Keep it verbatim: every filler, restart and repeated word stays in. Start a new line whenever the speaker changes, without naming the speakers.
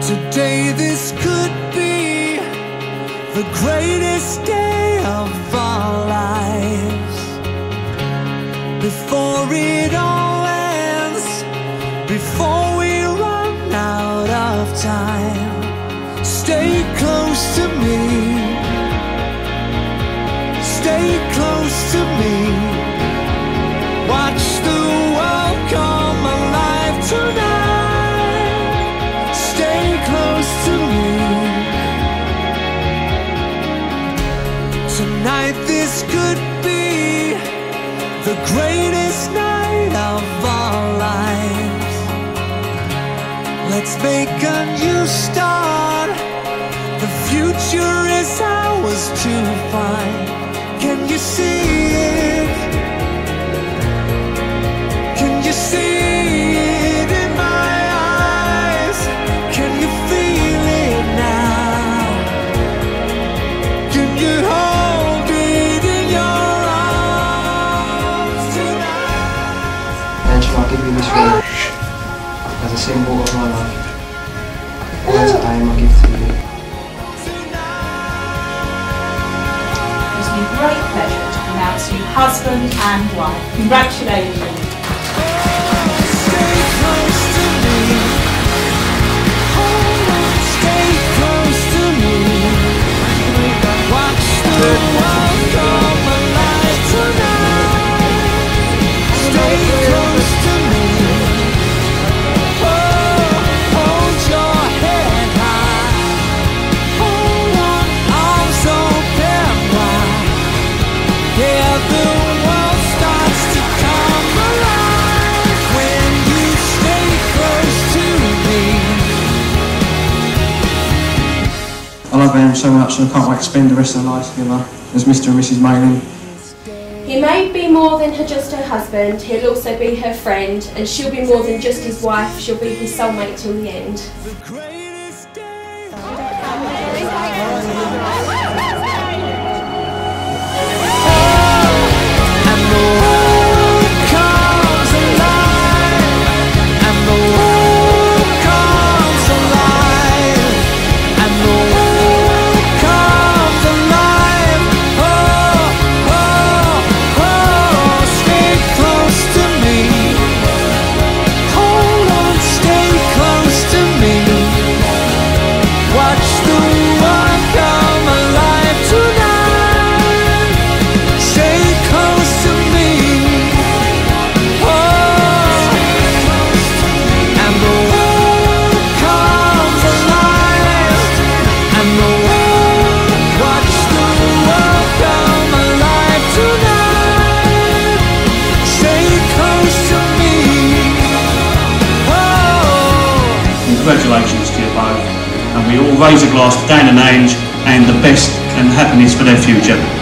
Today this could be the greatest day of our lives. Before it all ends, before we run out of time, stay close to me, stay close to me. Watch the world come alive tonight. Stay close to me. Tonight this could be the greatest night of our lives. Let's make a new start. The future is ours to find. Can you see it? Can you see it in my eyes? Can you feel it now? Can you hold it in your arms tonight?
Angela, I'll give you this ring as a symbol of my life. All today I give to you.
It's been a great pleasure to pronounce you husband and wife. Congratulations.
Stay close to me. Hold on, stay close to me. Watch the world come alive tonight. Stay close to me. Oh, hold your head high. Hold on, arms open wide. Yeah, the world starts to come alive when you stay close to me.
I love Anne so much and I can't wait to spend the rest of our lives together as Mister and Missus Mayling.
He may be more than her, just her husband, he'll also be her friend, and she'll be more than just his wife, she'll be his soulmate till the end.
The greatest day. And the world comes alive. And the world comes alive. And the world comes alive. Oh, oh, oh, stay close to me. Hold on, stay close to me. Watch the world come alive tonight. Stay close to me. Oh, and the world comes alive. And the world, watch the world come alive tonight. Stay close to me. Oh.
Congratulations to you both, and we all raise a glass to Dan and Ange and the best and happiness for their future.